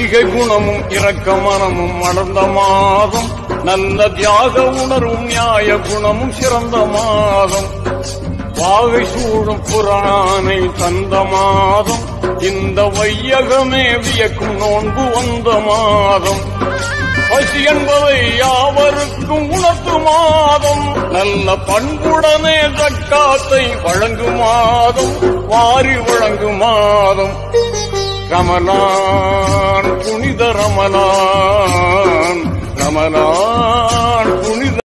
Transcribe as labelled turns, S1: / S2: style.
S1: ஈகை குணமும் இரக்க மனமும் வளர்ந்த மாதம், நல்ல தியாக உணர்வும் நியாய குணமும் சிறந்த மாதம், வாகை சூடும் புராணை தந்த மாதம், இந்த வையகமே வியக்கும் நோன்பு வந்த மாதம், பசி என்பதை யாவருக்கும் உணர்த்து மாதம், நல்ல பண்புடனே ஜக்காத்தை வழங்கும் மாதம், வாரி வழங்கும் மாதம், ரமலான் புனித ரமலான், ரமலான் புனித